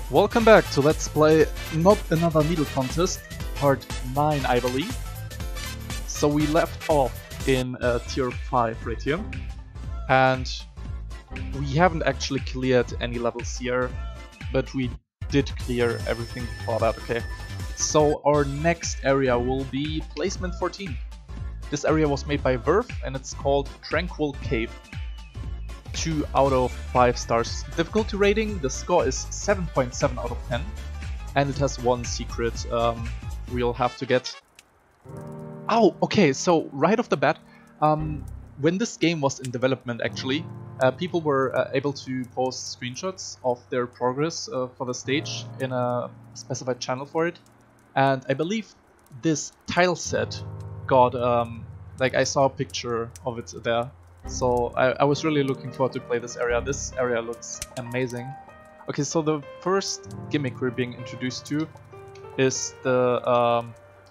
Welcome back to Let's Play Not Another Needle Contest, part 9 I believe. So we left off in tier 5 right here, and we haven't actually cleared any levels here, but we did clear everything before that, okay. So our next area will be Placement 14. This area was made by Verve and it's called Tranquil Cave. 2 out of 5 stars. Difficulty rating, the score is 7.7 out of 10, and it has one secret we'll have to get. Oh, okay, so right off the bat, when this game was in development actually, people were able to post screenshots of their progress for the stage in a specified channel for it, and I believe this tile set got, like I saw a picture of it there. So I was really looking forward to play this area. This area looks amazing. Okay, so the first gimmick we're being introduced to is the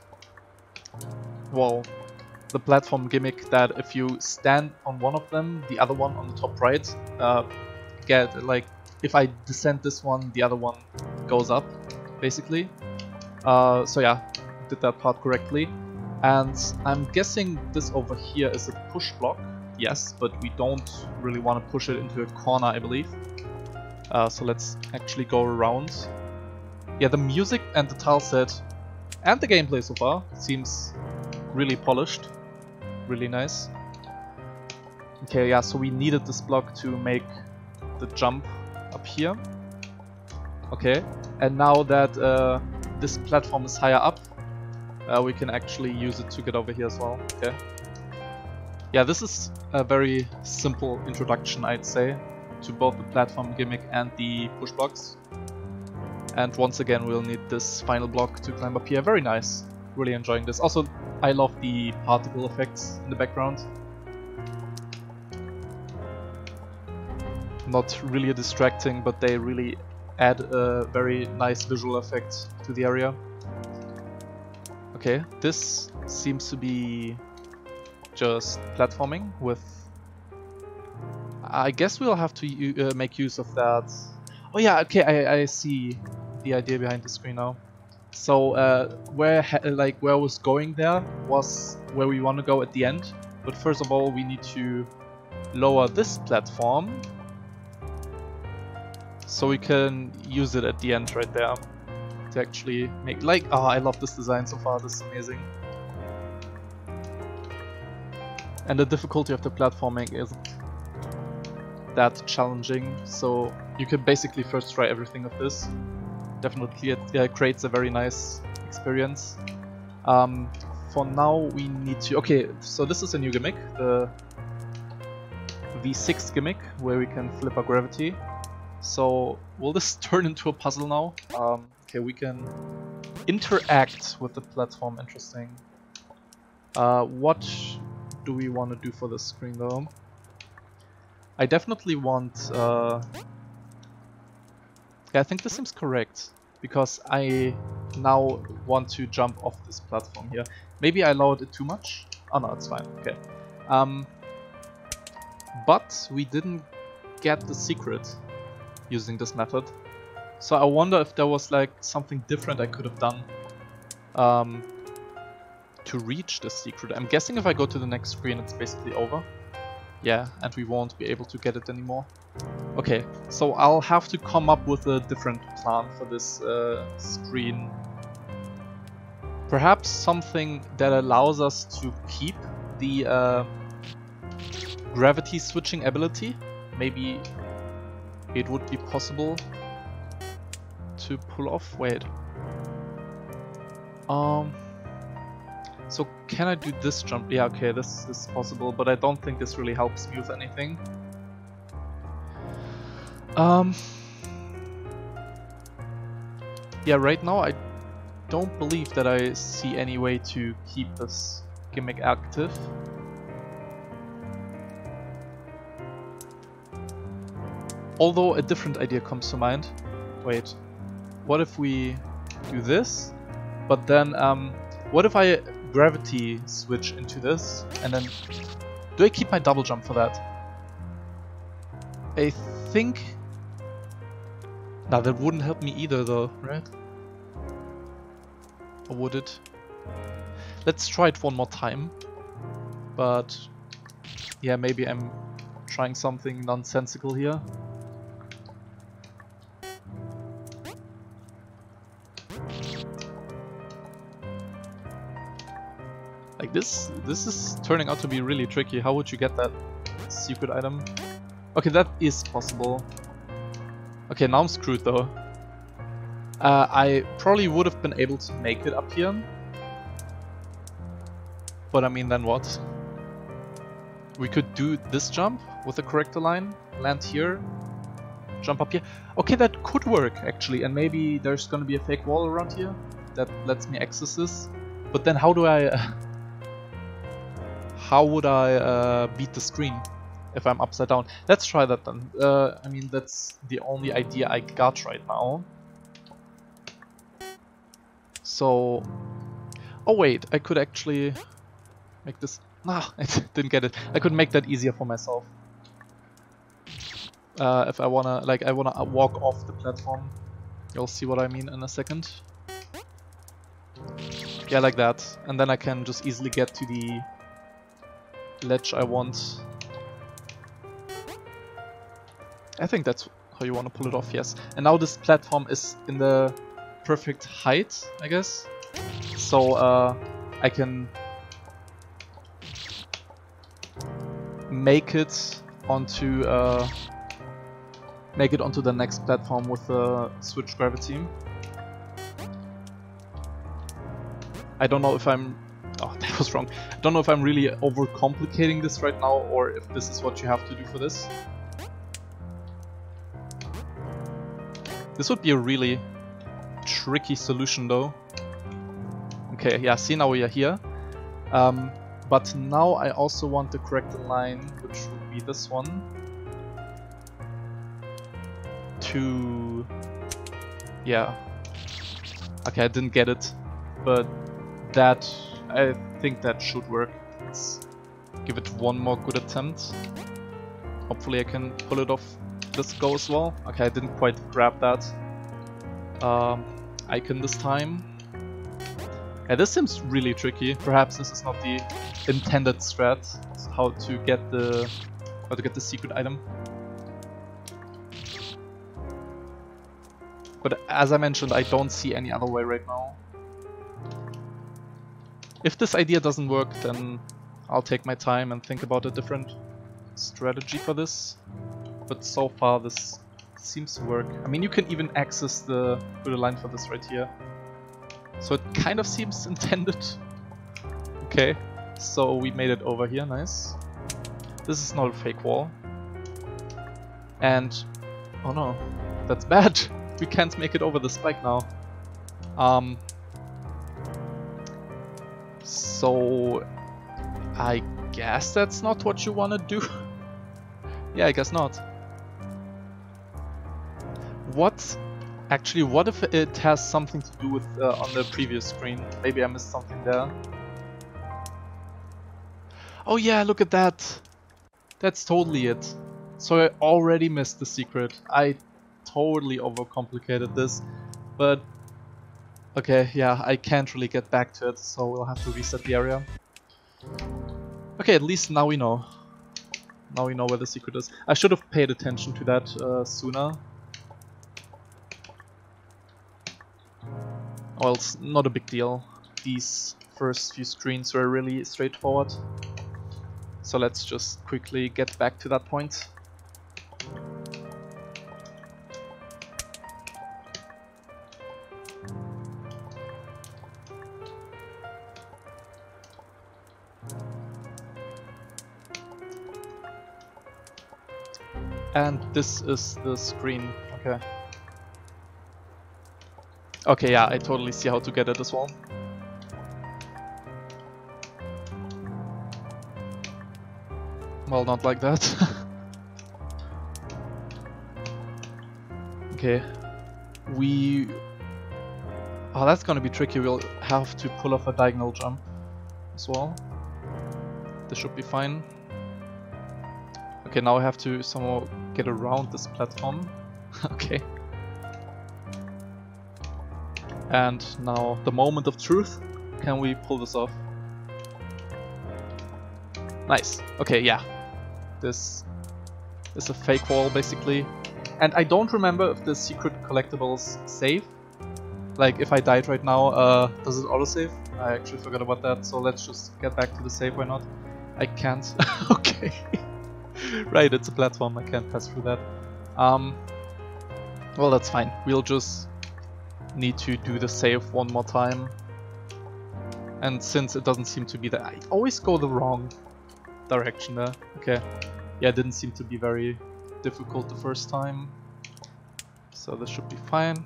well, the platform gimmick that if you stand on one of them, the other one on the top right get, like, if I descend this one, the other one goes up, basically. So yeah, did that part correctly. And I'm guessing this over here is a push block. Yes, but we don't really want to push it into a corner, I believe. So let's actually go around. Yeah, the music and the tile set and the gameplay so far seems really polished. Really nice. Okay, yeah, so we needed this block to make the jump up here. Okay, and now that this platform is higher up, we can actually use it to get over here as well. Okay. Yeah, this is a very simple introduction, I'd say, to both the platform gimmick and the push blocks. And once again, we'll need this final block to climb up here. Very nice. Really enjoying this. Also, I love the particle effects in the background. Not really distracting, but they really add a very nice visual effect to the area. Okay, this seems to be just platforming with... I guess we'll have to make use of that. Oh yeah, okay, I see the idea behind the screen now. So where I was going there was where we want to go at the end. But first of all, we need to lower this platform so we can use it at the end right there to actually make, like, oh, I love this design so far. This is amazing. And the difficulty of the platforming isn't that challenging, so you can basically first try everything of this. Definitely it creates a very nice experience. For now we need to... Okay, so this is a new gimmick, the V6 gimmick, where we can flip our gravity. So will this turn into a puzzle now? Okay, we can interact with the platform, interesting. What do we want to do for this screen though? I definitely want... yeah, I think this seems correct, because I now want to jump off this platform here. Maybe I lowered it too much? Oh no, it's fine, okay. But we didn't get the secret using this method. So I wonder if there was like something different I could have done to reach the secret. I'm guessing if I go to the next screen it's basically over. Yeah, and we won't be able to get it anymore. Okay, so I'll have to come up with a different plan for this screen. Perhaps something that allows us to keep the gravity switching ability. Maybe it would be possible to pull off. Wait. So can I do this jump? Yeah, okay, this is possible, but I don't think this really helps me with anything. Yeah, right now I don't believe that I see any way to keep this gimmick active. Although a different idea comes to mind. Wait, what if we do this, but then what if I gravity switch into this, and then do I keep my double jump for that? I think Now that wouldn't help me either though, right? Or would it? Let's try it one more time. But yeah, maybe I'm trying something nonsensical here. Like this is turning out to be really tricky. How would you get that secret item? Okay, that is possible. Okay, now I'm screwed though. I probably would have been able to make it up here. But I mean, then what? We could do this jump with the correct line, land here, jump up here. Okay, that could work actually, and maybe there's gonna be a fake wall around here that lets me access this. But then how do I... how would I beat the screen if I'm upside down? Let's try that then. I mean, that's the only idea I got right now. So... oh wait, I could actually make this... nah, I didn't get it. I could make that easier for myself. If I wanna, like, I wanna walk off the platform. You'll see what I mean in a second. Yeah, like that. And then I can just easily get to the ledge I want. I think that's how you want to pull it off, yes. And now this platform is in the perfect height, I guess. So I can make it onto the next platform with the switch gravity. I don't know if I'm... oh, that was wrong. I don't know if I'm really overcomplicating this right now, or if this is what you have to do for this. This would be a really tricky solution though. Okay, yeah, see, now we are here. But now I also want the correct line, which would be this one, to... yeah. Okay, I didn't get it, but that... I think that should work. Let's give it one more good attempt. Hopefully I can pull it off this go as well. Okay, I didn't quite grab that icon this time. Yeah, this seems really tricky. Perhaps this is not the intended strat, how to get the secret item. But as I mentioned, I don't see any other way right now. If this idea doesn't work, then I'll take my time and think about a different strategy for this. But so far this seems to work. I mean, you can even access the line for this right here. So it kind of seems intended. Okay, so we made it over here, nice. This is not a fake wall. And, oh no, that's bad. We can't make it over the spike now. So I guess that's not what you want to do. Yeah, I guess not. Actually, what if it has something to do with on the previous screen? Maybe I missed something there. Oh yeah, look at that. That's totally it. So I already missed the secret. I totally overcomplicated this. But okay, yeah, I can't really get back to it, so we'll have to reset the area. Okay, at least now we know. Now we know where the secret is. I should have paid attention to that sooner. Well, it's not a big deal. These first few screens were really straightforward. So let's just quickly get back to that point. And this is the screen, okay. Okay, yeah, I totally see how to get it as well. Well, not like that. Okay. Oh, that's gonna be tricky. We'll have to pull off a diagonal jump as well. This should be fine. Okay, now I have to somehow get around this platform. Okay. And now the moment of truth. Can we pull this off? Nice. Okay, yeah. This is a fake wall basically. And I don't remember if the secret collectibles save. Like if I died right now, does it autosave? I actually forgot about that, so let's just get back to the save, why not? I can't. Okay. Right, it's a platform, I can't pass through that. Well, that's fine. We'll just need to do the save one more time. And since it doesn't seem to be that, I always go the wrong direction there. Okay. Yeah, it didn't seem to be very difficult the first time. So this should be fine.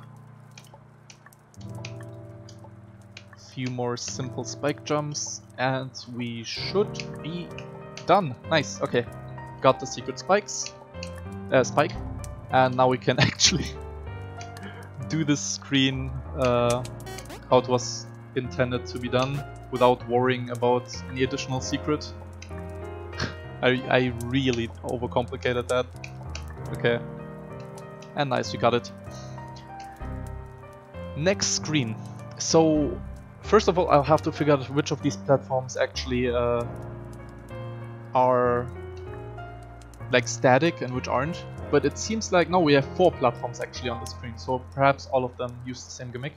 Few more simple spike jumps and we should be done. Nice, okay. Got the secret spike. And now we can actually do this screen how it was intended to be done without worrying about any additional secret. I really overcomplicated that. Okay. And nice, we got it. Next screen. So, first of all, I'll have to figure out which of these platforms actually are like static and which aren't. But it seems like, no, we have 4 platforms actually on the screen, so perhaps all of them use the same gimmick.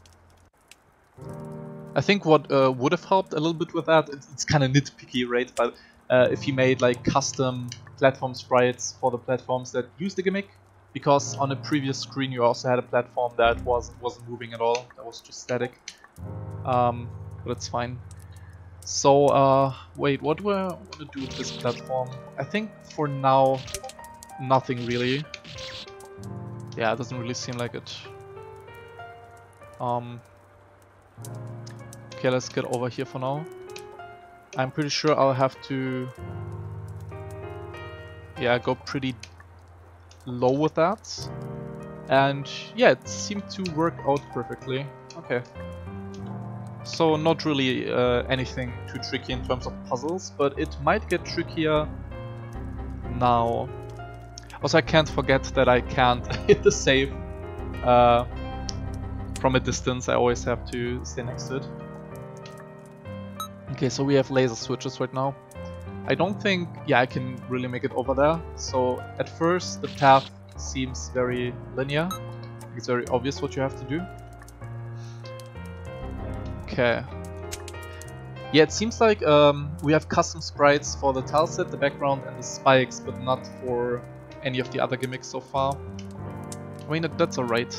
I think what would have helped a little bit with that, it's kind of nitpicky, right? But if you made like custom platform sprites for the platforms that use the gimmick, because on a previous screen you also had a platform that wasn't moving at all, that was just static. But it's fine. So wait, what do I want to do with this platform? I think for now nothing really. Yeah, it doesn't really seem like it. Okay, let's get over here for now. I'm pretty sure I'll have to, yeah, go pretty low with that. And yeah, it seemed to work out perfectly. Okay. So not really anything too tricky in terms of puzzles, but it might get trickier now. Also, I can't forget that I can't hit the save from a distance. I always have to stay next to it. Okay, so we have laser switches right now. I don't think, yeah, I can really make it over there. So at first the path seems very linear. It's very obvious what you have to do. Okay. Yeah, it seems like we have custom sprites for the tile set, the background and the spikes, but not for any of the other gimmicks so far. I mean, that's alright.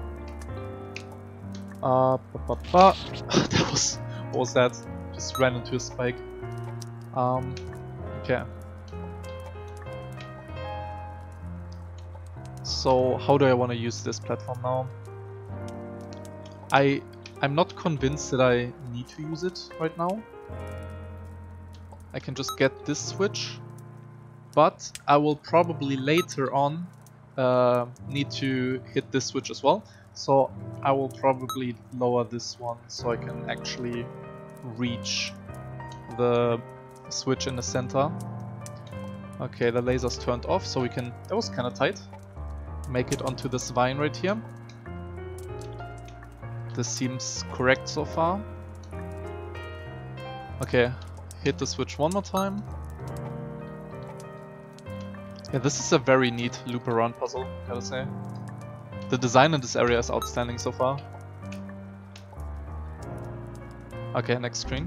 That was, what was that? Just ran into a spike. Okay. So how do I want to use this platform now? I'm not convinced that I need to use it right now. I can just get this switch, but I will probably later on need to hit this switch as well. So I will probably lower this one so I can actually reach the switch in the center. Okay, the laser's turned off, so we can, that was kind of tight, make it onto this vine right here. This seems correct so far. Okay, hit the switch one more time. Yeah, this is a very neat loop around puzzle, gotta say. The design in this area is outstanding so far. Okay, next screen.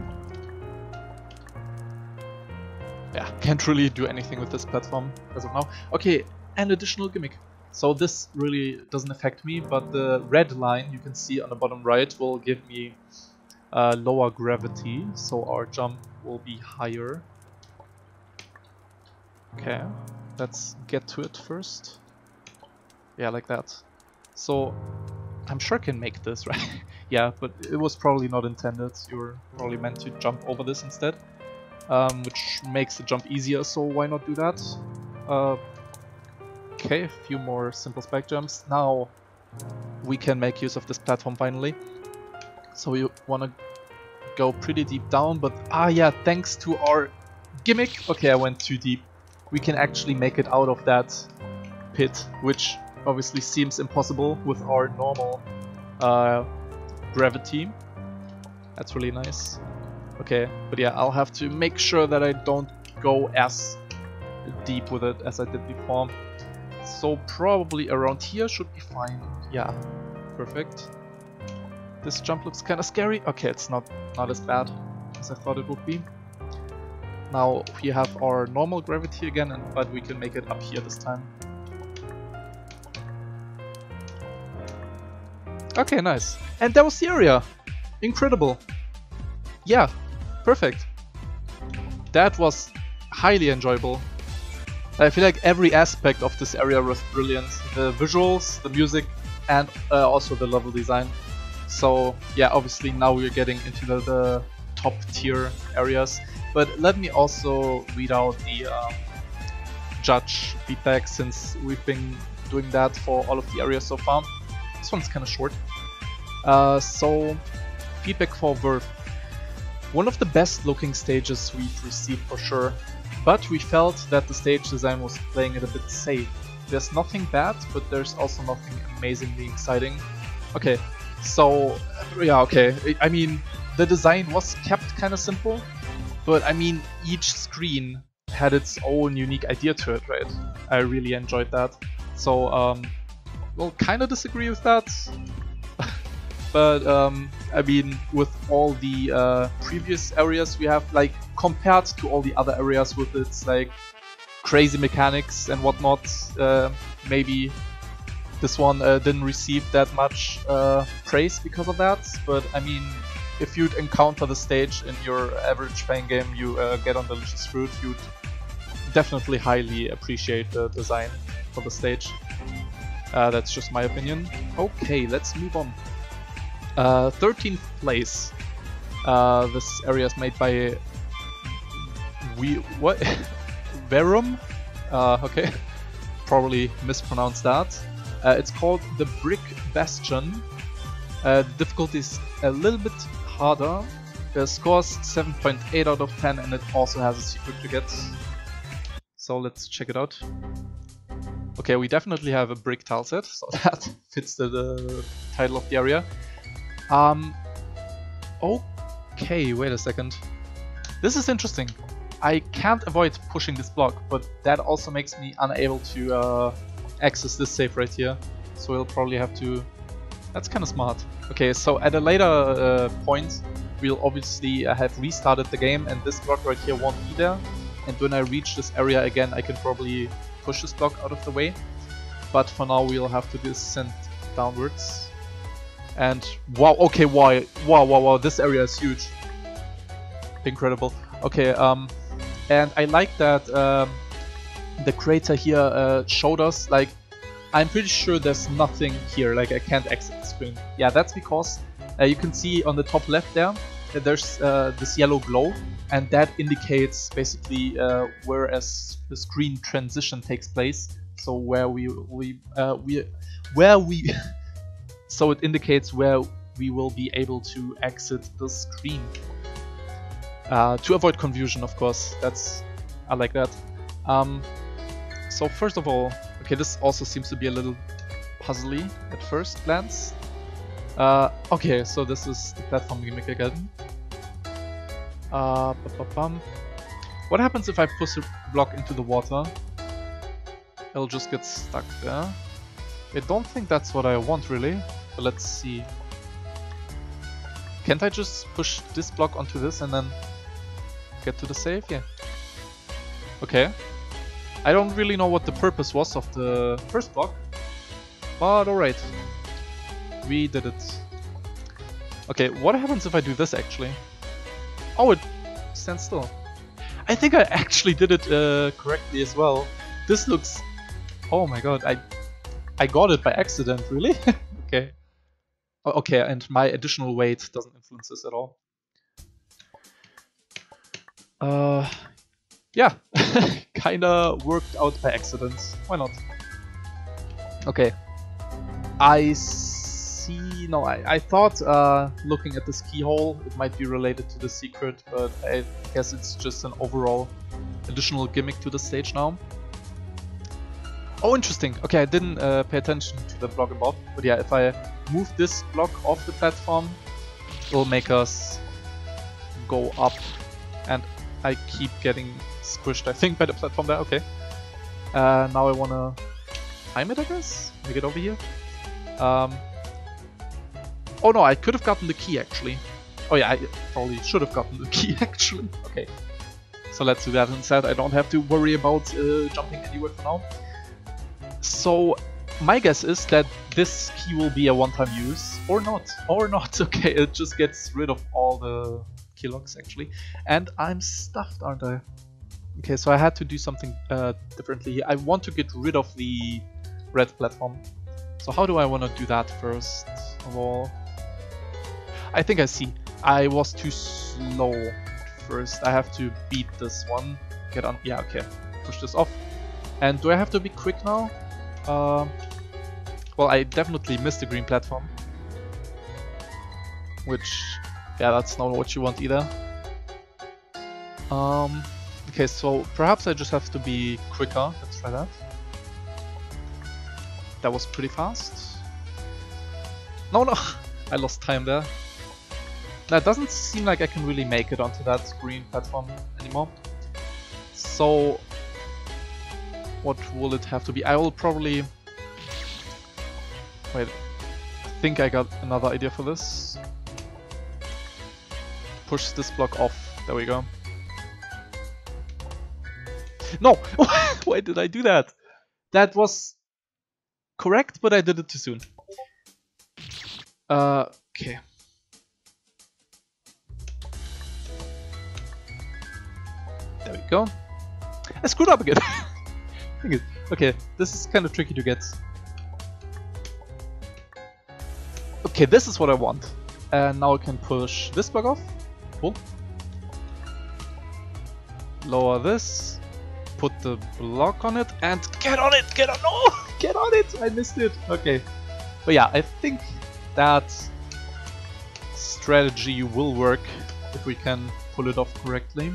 Yeah, can't really do anything with this platform as of now. Okay, an additional gimmick. So this really doesn't affect me, but the red line you can see on the bottom right will give me lower gravity, so our jump will be higher. Okay, let's get to it first. Yeah, like that. So I'm sure I can make this, right? Yeah, but it was probably not intended. You were probably meant to jump over this instead, which makes the jump easier, so why not do that? Okay, a few more simple spike jumps. Now we can make use of this platform finally. So we want to go pretty deep down, but yeah, thanks to our gimmick, okay, I went too deep. We can actually make it out of that pit, which obviously seems impossible with our normal gravity. That's really nice. Okay, but yeah, I'll have to make sure that I don't go as deep with it as I did before. So probably around here should be fine. Yeah, perfect. This jump looks kind of scary. Okay, it's not as bad as I thought it would be. Now we have our normal gravity again, but we can make it up here this time. Okay, nice. And that was the area. Incredible. Yeah, perfect. That was highly enjoyable. I feel like every aspect of this area was brilliant. The visuals, the music, and also the level design. So yeah, obviously now we're getting into the top tier areas. But let me also read out the judge feedback, since we've been doing that for all of the areas so far. This one's kind of short. So feedback for Verve. One of the best looking stages we've received for sure. But we felt that the stage design was playing it a bit safe. There's nothing bad, but there's also nothing amazingly exciting. Okay, so yeah, okay. I mean, the design was kept kind of simple, but I mean, each screen had its own unique idea to it, right? I really enjoyed that. So, well, kind of disagree with that. But I mean, with all the previous areas we have, like, compared to all the other areas with its like crazy mechanics and whatnot, maybe this one didn't receive that much praise because of that. But I mean, if you'd encounter the stage in your average fan game, you get on Delicious Fruit, you'd definitely highly appreciate the design for the stage. That's just my opinion. Okay, let's move on. 13th place. This area is made by Verum? Okay, probably mispronounced that. It's called the Brick Bastion. The difficulty is a little bit harder. The score's 7.8 out of 10, and it also has a secret to get. So let's check it out. Okay, we definitely have a brick tile set, so that fits the title of the area. Okay, wait a second. This is interesting. I can't avoid pushing this block, but that also makes me unable to access this safe right here. So we'll probably have to... That's kind of smart. Okay, so at a later point, we'll obviously have restarted the game, and this block right here won't be there. And when I reach this area again, I can probably push this block out of the way. But for now, we'll have to descend downwards. And wow, okay, wow, this area is huge. Incredible. Okay, and I like that the creator here showed us, like, I'm pretty sure there's nothing here, like I can't exit the screen. Yeah, that's because you can see on the top left there, there's this yellow glow, and that indicates basically where the screen transition takes place. So so it indicates where we will be able to exit the screen. To avoid confusion, of course. I like that. So first of all, okay, this also seems to be a little puzzly at first glance. Okay, so this is the platform gimmick again. What happens if I push a block into the water? It'll just get stuck there. I don't think that's what I want really, but let's see. Can't I just push this block onto this and then get to the save? Yeah. Okay. I don't really know what the purpose was of the first block, but alright. We did it. Okay, what happens if I do this actually? Oh, it stands still. I think I actually did it correctly as well. This looks... Oh my god, I got it by accident, really? Okay. Okay, and my additional weight doesn't influence this at all. Yeah, kinda worked out by accident. Why not? Okay. I see... No, I thought looking at this keyhole it might be related to the secret, but I guess it's just an overall additional gimmick to the stage now. Oh, interesting. Okay, I didn't pay attention to the block above, but yeah, if I move this block off the platform, it'll make us go up. And I keep getting squished, I think, by the platform there. Okay. Now I wanna time it, I guess? Make it over here. Oh no, I could have gotten the key actually. Oh yeah, I probably should have gotten the key actually. Okay. So let's do that instead. I don't have to worry about jumping anywhere for now. So my guess is that this key will be a one-time use. Or not. Or not. Okay, it just gets rid of all the key locks actually. And I'm stuffed, aren't I? Okay, so I had to do something differently here. I want to get rid of the red platform. So how do I want to do that first of all? I think I see. I was too slow at first. I have to beat this one. Get on. Yeah, okay. Push this off. And do I have to be quick now? Well, I definitely missed the green platform. Which, yeah, that's not what you want either. Okay, so perhaps I just have to be quicker. Let's try that. That was pretty fast. No, no! I lost time there. That doesn't seem like I can really make it onto that green platform anymore. So, what will it have to be? I will probably... Wait, I think I got another idea for this. Push this block off. There we go. No! Why did I do that? That was correct, but I did it too soon. Okay. There we go. I screwed up again. Okay, this is kind of tricky to get. Okay, this is what I want. And now I can push this block off. Cool. Lower this. Put the block on it and get on it! Get on! No! Get on it! I missed it! Okay. But yeah, I think that strategy will work if we can pull it off correctly.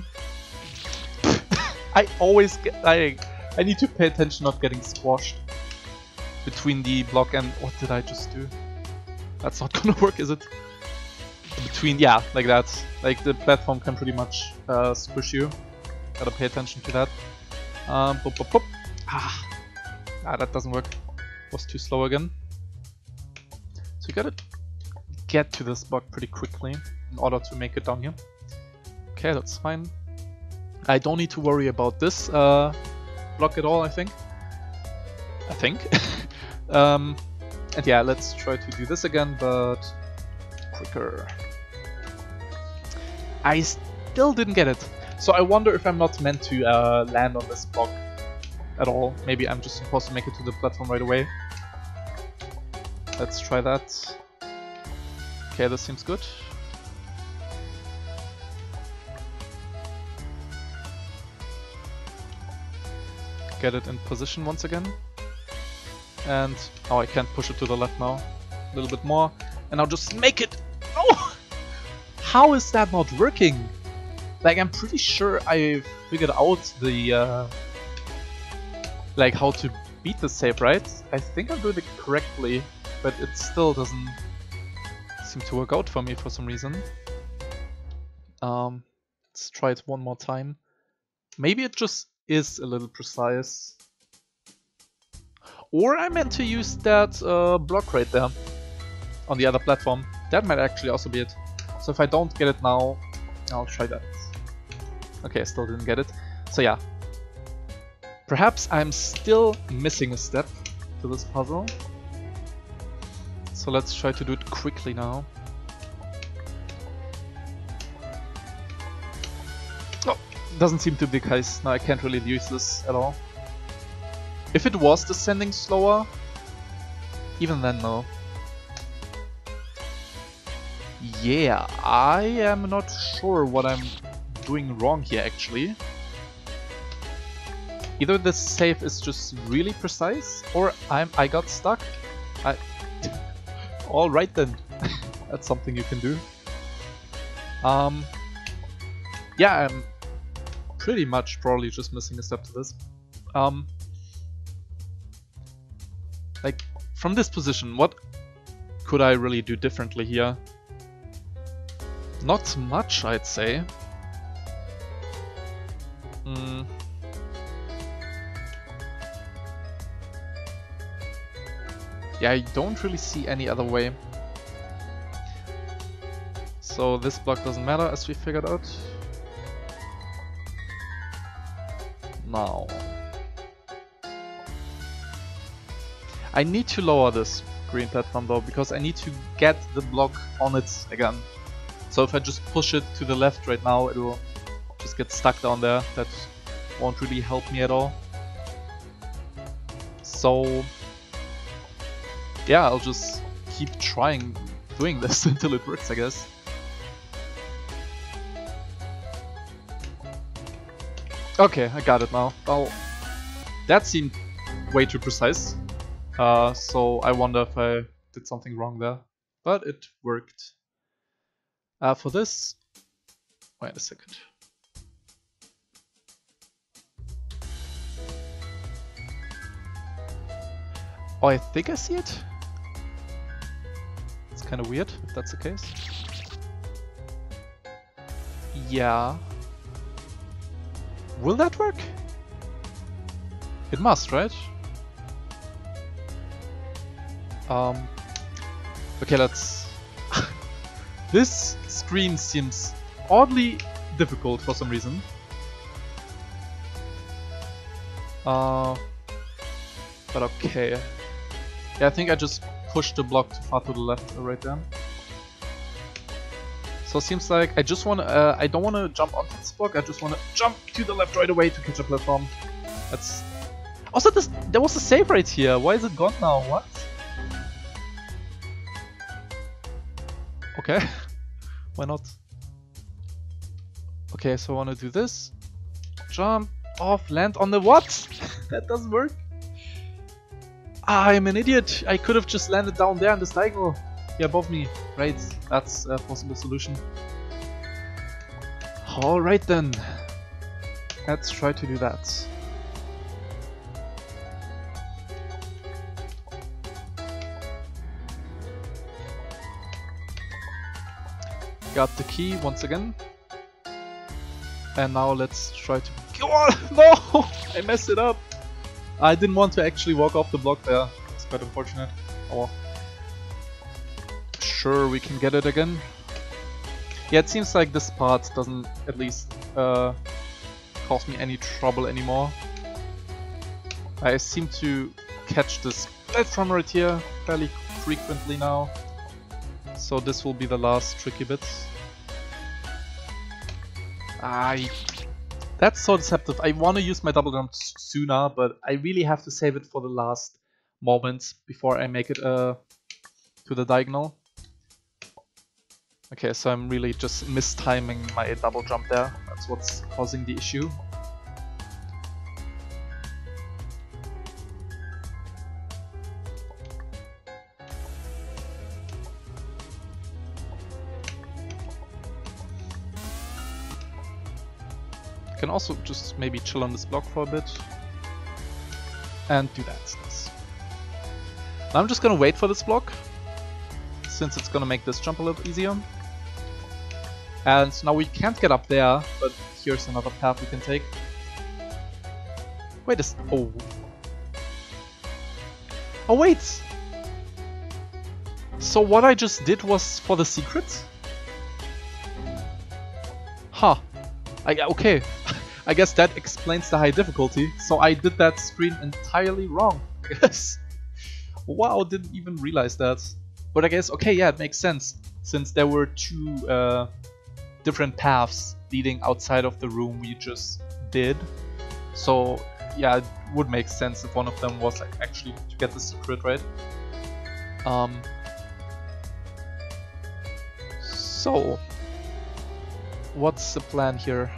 I always get... I need to pay attention not getting squashed between the block and... What did I just do? That's not gonna work, is it? Between... Yeah, like that. Like the platform can pretty much squish you. Gotta pay attention to that. Boop, boop, boop. Ah, that doesn't work. Was too slow again. So you gotta get to this block pretty quickly in order to make it down here. Okay, that's fine. I don't need to worry about this block at all, I think. And yeah, let's try to do this again, but quicker. I still didn't get it. So I wonder if I'm not meant to land on this block at all. Maybe I'm just supposed to make it to the platform right away. Let's try that. Okay, this seems good. Get it in position once again. And oh, I can't push it to the left now. A little bit more. And I'll just make it. Oh! How is that not working? Like, I'm pretty sure I figured out the like how to beat the save, right? I think I'm doing it correctly, but it still doesn't seem to work out for me for some reason. Let's try it one more time. Maybe it just is a little precise. Or I meant to use that block right there on the other platform. That might actually also be it. So if I don't get it now, I'll try that. Okay, I still didn't get it. So yeah. Perhaps I'm still missing a step to this puzzle. So let's try to do it quickly now. Oh, doesn't seem to be the case. Now I can't really use this at all. If it was descending slower, even then no. Yeah, I am not sure what I'm doing wrong here actually. Either this save is just really precise, or I got stuck. Alright then, that's something you can do. Yeah, I'm pretty much probably just missing a step to this. Like, from this position, what could I really do differently here? Not much, I'd say. Yeah, I don't really see any other way. So this block doesn't matter, as we figured out. Now I need to lower this green platform though, because I need to get the block on it again. So if I just push it to the left right now, it'll just get stuck down there. That won't really help me at all. So yeah, I'll just keep trying doing this until it works, I guess. Okay, I got it now. Well, that seemed way too precise. So I wonder if I did something wrong there. But it worked. For this... Wait a second. Oh, I think I see it? It's kind of weird, if that's the case. Yeah. Will that work? It must, right? Okay, let's... This screen seems oddly difficult for some reason. But okay. Yeah, I think I just pushed the block too far to the left right there. So it seems like I just want to, I don't want to jump onto this block, I just want to jump to the left right away to catch a platform. That's... Also, there was a save right here, why is it gone now? What? Okay, why not? Okay, so I want to do this. Jump off, land on the what? That doesn't work. Ah, I'm an idiot, I could have just landed down there on this diagonal. Here above me, right, that's a possible solution. Alright then, let's try to do that. Got the key once again. And now let's try to... Oh, no! I messed it up! I didn't want to actually walk off the block there. It's quite unfortunate. Oh well. Sure, we can get it again. Yeah, it seems like this part doesn't at least cause me any trouble anymore. I seem to catch this platform right here fairly frequently now. So this will be the last tricky bit. That's so deceptive. I want to use my double jump sooner, but I really have to save it for the last moment before I make it to the diagonal. Okay, so I'm really just mistiming my double jump there. That's what's causing the issue. I can also just maybe chill on this block for a bit and do that. Now I'm just gonna wait for this block, since it's gonna make this jump a little easier. And now we can't get up there, but here's another path we can take. Wait a oh. Oh wait! So what I just did was for the secret? Huh. Okay. I guess that explains the high difficulty. So I did that screen entirely wrong, I guess. Wow, didn't even realize that. But I guess, okay, yeah, it makes sense. Since there were two different paths leading outside of the room we just did. So yeah, it would make sense if one of them was like actually to get the secret, right? So what's the plan here?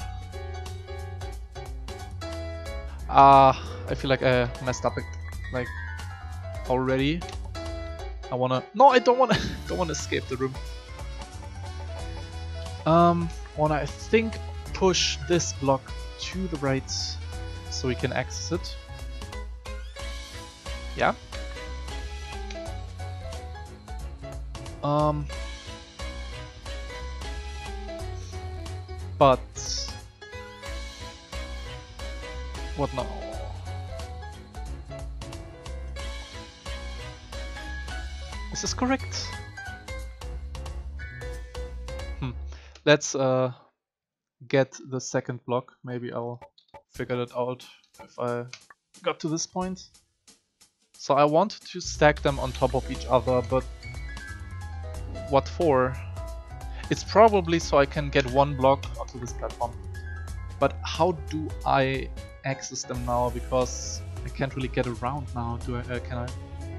I feel like I messed up like already. I wanna... No, I don't wanna escape the room. Wanna, I think, push this block to the right so we can access it. Yeah. But what now? Is this correct? Let's get the second block. Maybe I'll figure it out if I got to this point. So I want to stack them on top of each other, but what for? It's probably so I can get one block onto this platform. But how do I access them now? Because I can't really get around now. Do I? Can I?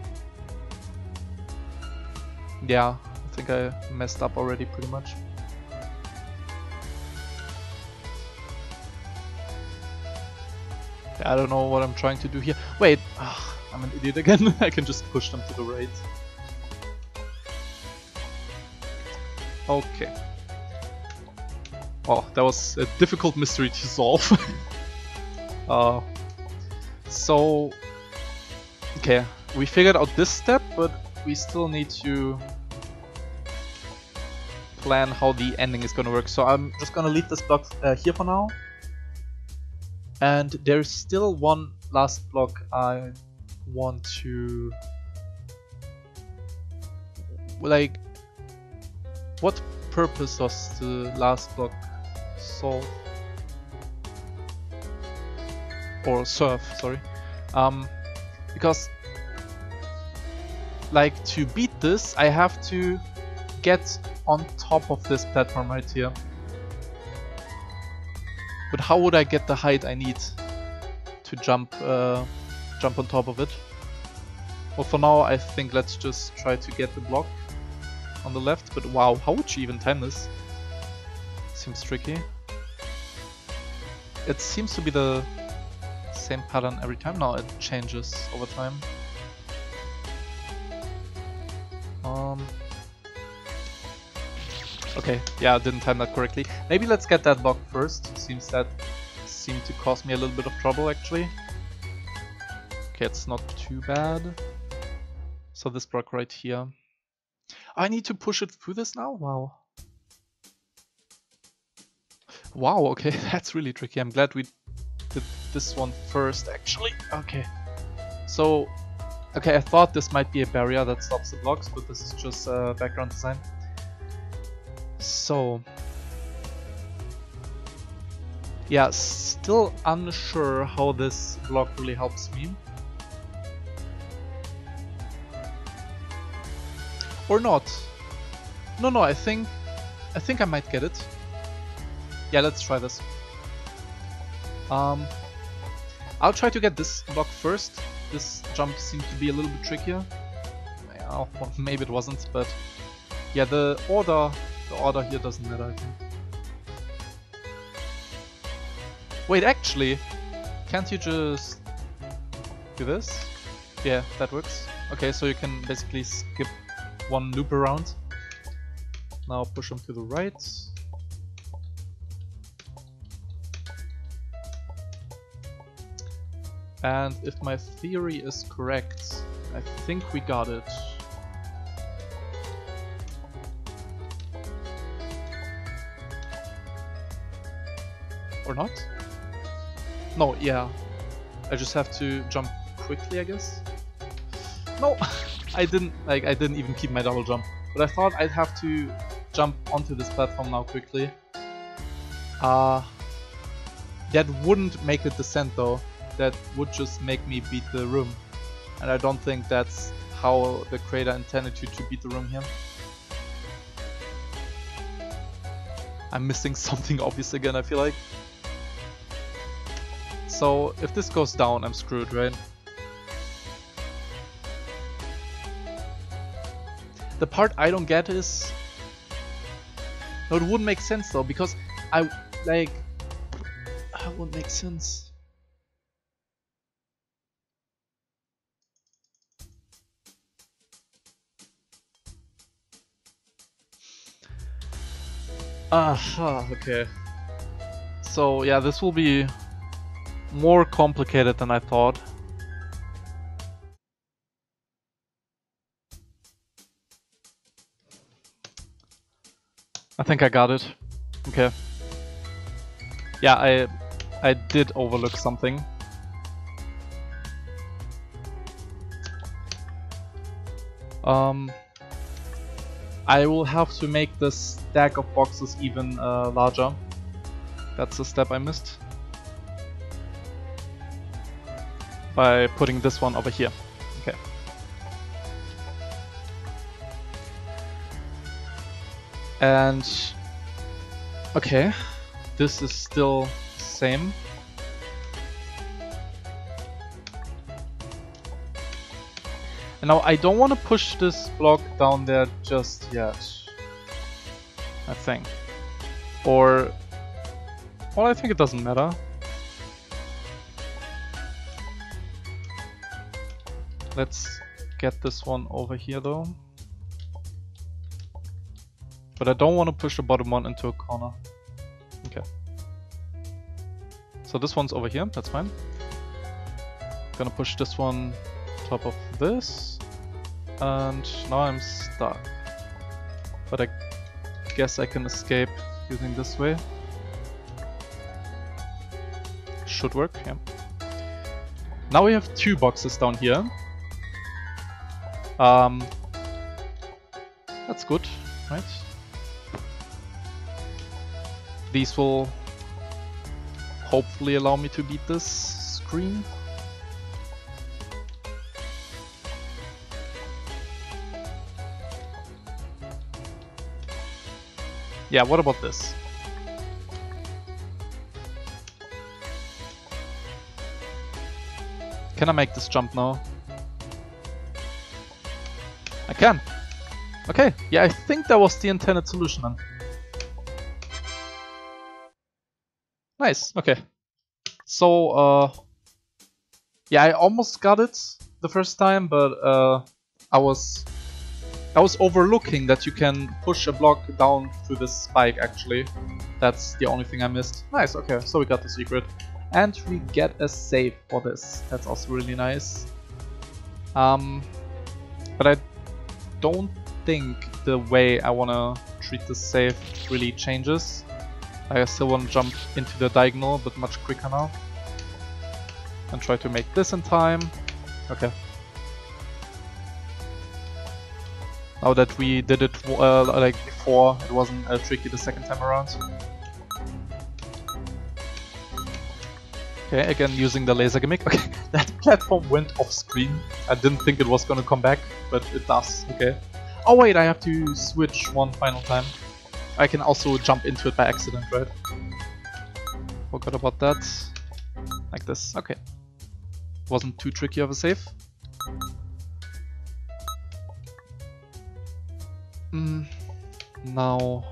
Yeah, I think I messed up already pretty much. I don't know what I'm trying to do here. Wait, I'm an idiot again. I can just push them to the right. Okay. Oh, that was a difficult mystery to solve. So, okay, we figured out this step, but we still need to plan how the ending is gonna work. So I'm just gonna leave this block here for now. And there's still one last block I want to... Like, what purpose does the last block solve? Or serve, sorry. Because, like, to beat this, I have to get on top of this platform right here. But how would I get the height I need to jump on top of it? Well, for now, I think let's just try to get the block on the left. But wow, how would she even time this? Seems tricky. It seems to be the same pattern every time. Now it changes over time. Okay, yeah, I didn't time that correctly. Maybe let's get that block first. Seems to cause me a little bit of trouble actually. Okay, it's not too bad. So this block right here. I need to push it through this now? Wow. Wow, okay, that's really tricky. I'm glad we did this one first actually. Okay. So, okay, I thought this might be a barrier that stops the blocks, but this is just background design. So, yeah, still unsure how this block really helps me. Or not. No, I think I might get it. Yeah, let's try this. I'll try to get this block first. This jump seemed to be a little bit trickier. Well, maybe it wasn't, but yeah, the order here doesn't matter, I think. Wait, actually, can't you just do this? Yeah, that works. Okay, so you can basically skip one loop around. Now push them to the right. And if my theory is correct, I think we got it. Or not? No, yeah. I just have to jump quickly, I guess. No, I didn't even keep my double jump. But I thought I'd have to jump onto this platform now quickly. That wouldn't make it descent though. That would just make me beat the room. And I don't think that's how the creator intended you to beat the room here. I'm missing something obvious again, I feel like. So if this goes down, I'm screwed, right? The part I don't get is... No, it wouldn't make sense though, because it wouldn't make sense. Okay. So yeah, this will be more complicated than I thought. I think I got it. Okay. Yeah, I did overlook something. I will have to make the stack of boxes even larger. That's the step I missed. By putting this one over here. Okay. And okay, this is still the same. And now I don't want to push this block down there just yet, I think. Or, well, I think it doesn't matter. Let's get this one over here though. But I don't want to push the bottom one into a corner. Okay. So this one's over here, that's fine. Gonna push this one top of this. And now I'm stuck. But I guess I can escape using this way. Should work, yeah. Now we have 2 boxes down here. That's good, right? These will hopefully allow me to beat this screen. Yeah, what about this? Can I make this jump now? I can! Okay, yeah, I think that was the intended solution then. Nice, okay. So, yeah, I almost got it the first time, but I was overlooking that you can push a block down through this spike actually. That's the only thing I missed. Nice, okay, so we got the secret. And we get a save for this. That's also really nice. But I don't think the way I wanna treat this save really changes. I still wanna jump into the diagonal, but much quicker now. And try to make this in time. Okay. Now that we did it like before, it wasn't tricky the second time around. Okay, again using the laser gimmick. Okay, that platform went off screen. I didn't think it was gonna come back, but it does. Okay. Oh wait, I have to switch one final time. I can also jump into it by accident, right? Forgot about that. Like this. Okay. Wasn't too tricky of a save. Now.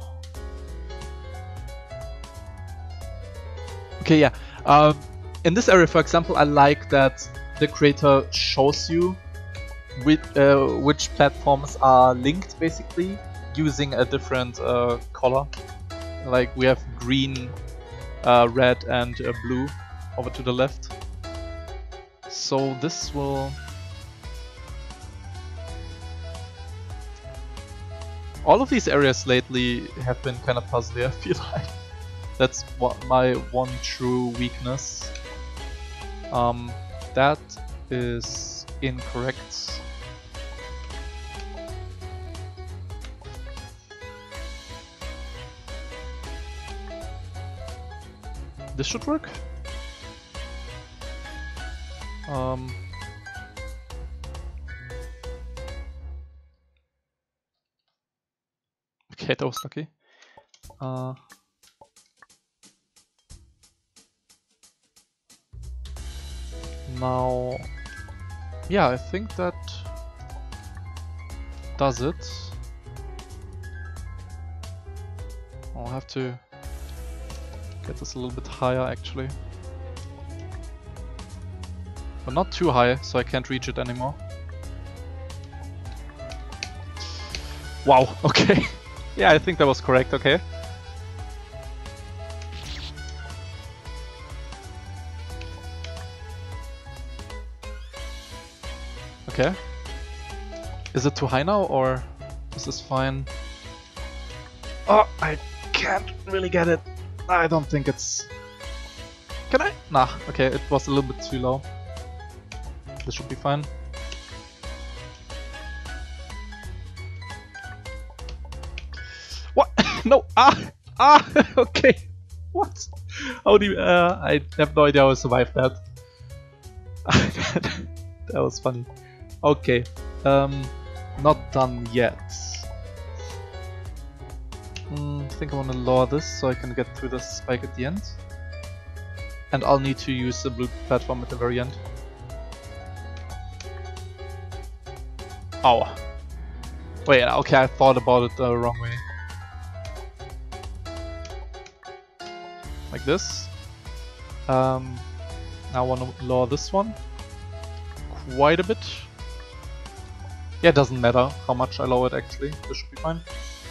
Okay, yeah. In this area, for example, I like that the creator shows you which platforms are linked, basically, using a different color. Like we have green, red, and blue over to the left. So this will. All of these areas lately have been kind of puzzly, I feel like. That's what my one true weakness. That is incorrect. This should work. Okay, that was lucky. Now, yeah, I think that does it. I'll have to get this a little bit higher actually. But not too high, so I can't reach it anymore. Wow, okay. Yeah, I think that was correct, okay. Okay. Is it too high now, or is this fine? Oh, I can't really get it. I don't think it's... Can I? Nah, okay, it was a little bit too low. This should be fine. What? No! Okay. What? How do you... I have no idea how I survived that. That was funny. Okay. Not done yet. I think I want to lower this so I can get through the spike at the end. And I'll need to use the blue platform at the very end. Oh. Wait, okay, I thought about it the wrong way. Like this. Now I want to lower this one quite a bit. Yeah, it doesn't matter how much I lower it actually. This should be fine.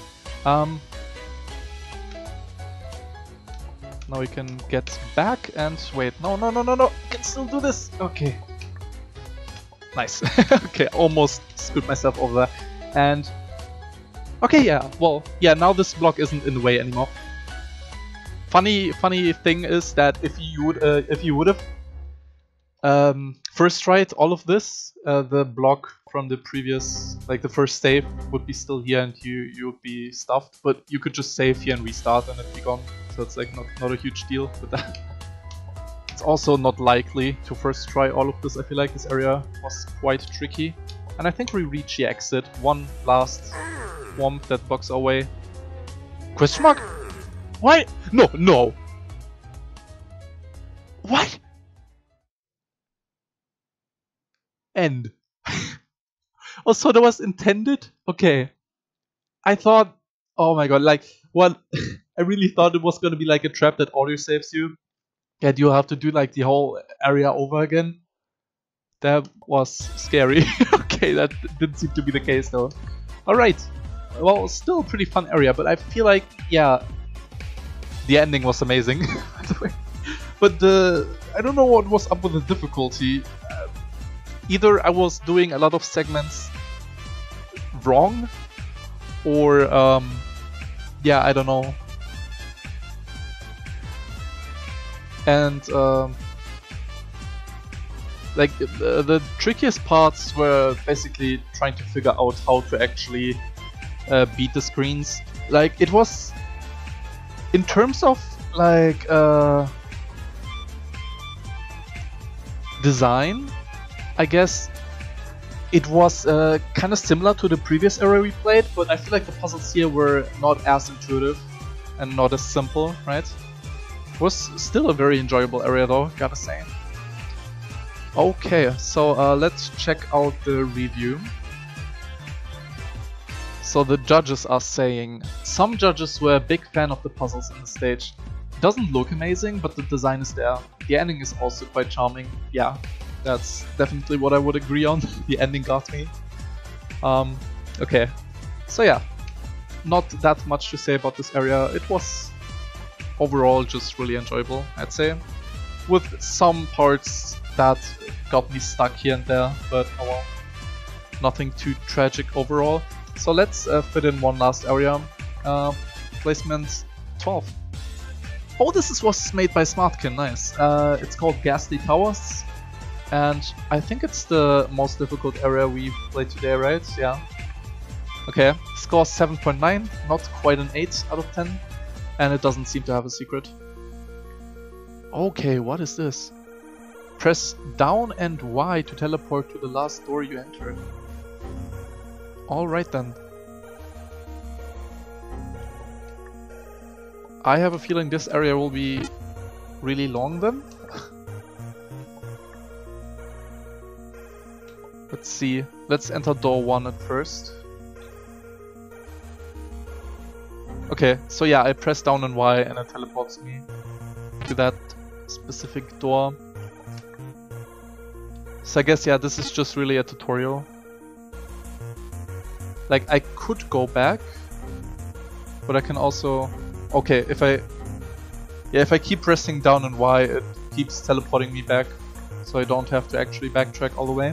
Now we can get back and wait. No! I can still do this. Okay. Nice. Okay, almost screwed myself over there. And okay, yeah. Well, yeah. Now this block isn't in the way anymore. Funny thing is that if you would have first tried all of this, the block from the previous, like the first save, would be still here and you would be stuffed. But you could just save here and restart and it'd be gone. So it's like not a huge deal with that. It's also not likely to first try all of this. I feel like this area was quite tricky. And I think we reach the exit. One last swamp that blocks our way. Question mark? Why? No! What? End. Oh, so that was intended? Okay. I thought... Oh my god, like, what... I really thought it was gonna be like a trap that audio saves you. And you have to do like the whole area over again. That was scary. Okay, that didn't seem to be the case though. Alright. Well, still a pretty fun area, but I feel like, yeah... The ending was amazing, by the way. But I don't know what was up with the difficulty. Either I was doing a lot of segments wrong, or yeah, I don't know. And like the trickiest parts were basically trying to figure out how to actually beat the screens. Like it was, in terms of like design, I guess it was kind of similar to the previous area we played, but I feel like the puzzles here were not as intuitive and not as simple, right? It was still a very enjoyable area though, gotta say. Okay, so let's check out the review. So the judges are saying, some judges were a big fan of the puzzles in the stage. It doesn't look amazing, but the design is there. The ending is also quite charming. Yeah, that's definitely what I would agree on. The ending got me. Okay, so yeah, not that much to say about this area. It was overall just really enjoyable, I'd say, with some parts that got me stuck here and there, but oh well, nothing too tragic overall. So let's fit in one last area. Placement 12. Oh, this was made by Smartkin, nice. It's called Ghastly Towers, and I think it's the most difficult area we've played today, right? Yeah. Okay, score 7.9, not quite an 8 out of 10, and it doesn't seem to have a secret. Okay, what is this? Press down and Y to teleport to the last door you entered. Alright then. I have a feeling this area will be really long then. Let's see. Let's enter door 1 at first. Okay, so yeah, I press down and Y and it teleports me to that specific door. So I guess, yeah, this is just really a tutorial. Like, I could go back, but I can also... Okay, if I keep pressing down and Y, it keeps teleporting me back, so I don't have to actually backtrack all the way.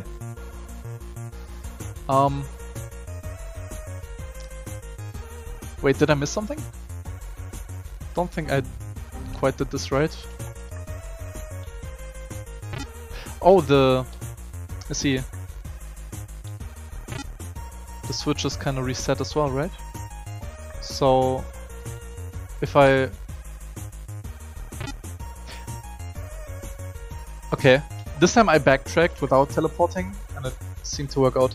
Wait, did I miss something? don't think I quite did this right. Oh, I see. The switch is kind of reset as well, right? So if I... Okay, this time I backtracked without teleporting and it seemed to work out.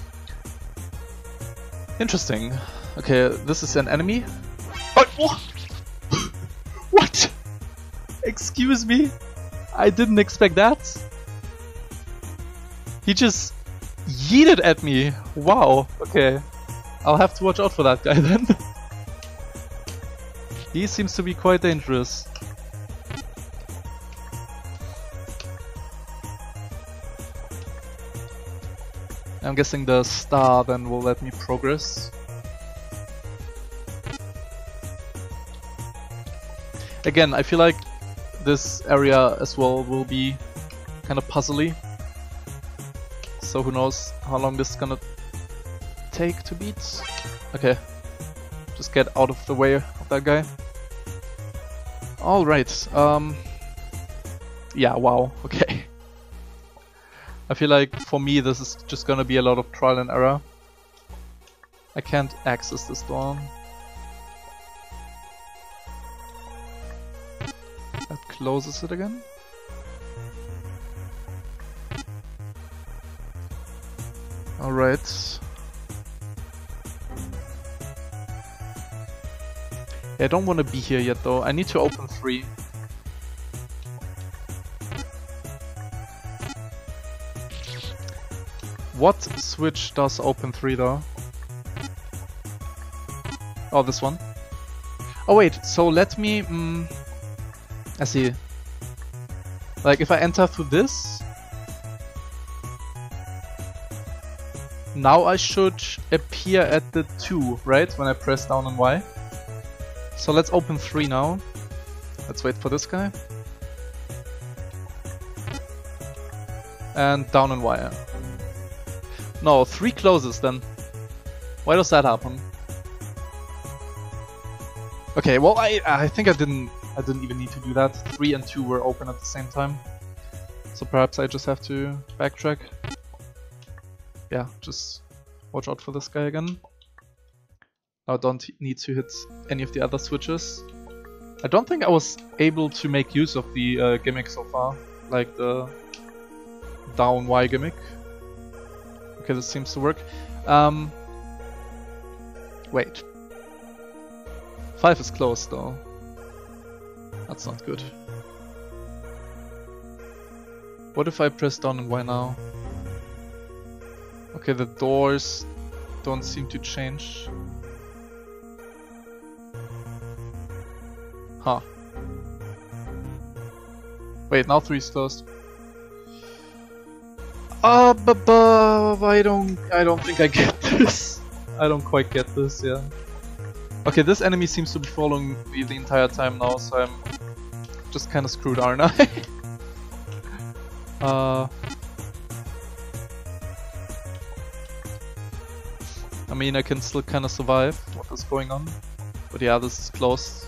Interesting. Okay, this is an enemy. Oh, what? Excuse me? I didn't expect that. He just yeeted at me. Wow, okay. I'll have to watch out for that guy then. He seems to be quite dangerous. I'm guessing the star then will let me progress. Again, I feel like this area as well will be kind of puzzly. So who knows how long this is gonna take to beat. Okay, just get out of the way of that guy. Alright, yeah, wow, okay. I feel like for me this is just gonna be a lot of trial and error. I can't access this door. That closes it again. Alright. Yeah, I don't want to be here yet though. I need to open 3. What switch does open 3 though? Oh, this one. Oh wait, so let me... I see. Like if I enter through this... Now I should appear at the 2, right? When I press down on Y. So let's open 3 now. Let's wait for this guy. And down on Y. No, 3 closes then. Why does that happen? Okay, well I think I didn't even need to do that. 3 and 2 were open at the same time. So perhaps I just have to backtrack. Yeah, just watch out for this guy again. I don't need to hit any of the other switches. I don't think I was able to make use of the gimmick so far, like the down Y gimmick. Okay, this seems to work. Wait. 5 is closed though. That's not good. What if I press down on Y now? Okay, the doors don't seem to change. Huh. Wait, now 3 is closed. I don't think I get this. I don't quite get this, yeah. Okay, this enemy seems to be following me the entire time now, so I'm just kinda screwed, aren't I? I mean, I can still kinda survive what is going on. But yeah, this is closed.